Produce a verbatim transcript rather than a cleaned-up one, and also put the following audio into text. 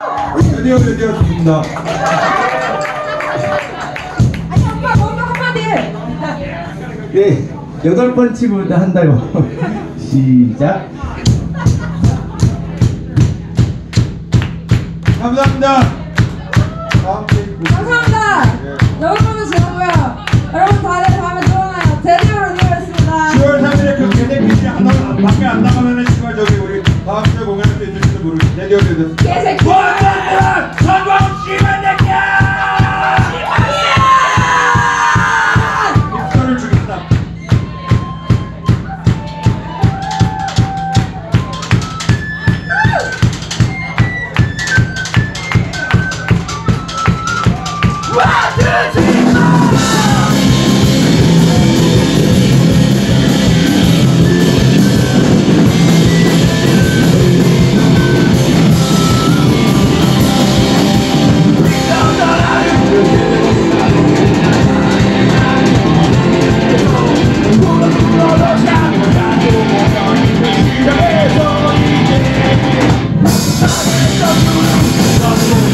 드디어 드디어 좋습니다. 아니 오빠 먼저 한마디. 네, 여덟 번 치고도 한다요. 시작. 감사합니다. 다음 게임 감사합니다. 여러분은 지나고요. 여러분 다들 다음에 또 만나요. 드디어 리뉴얼했습니다. 시월 삼일에 그 개새끼들이 안 나가 밖에 안 나가면은 정말 저기 우리 다음 주에 공연할 때 있을지도 모르겠어. 드디어 드디어. 개새끼. 원하는 성공 씨발 새끼야! 입술을 주겠다. Let's go.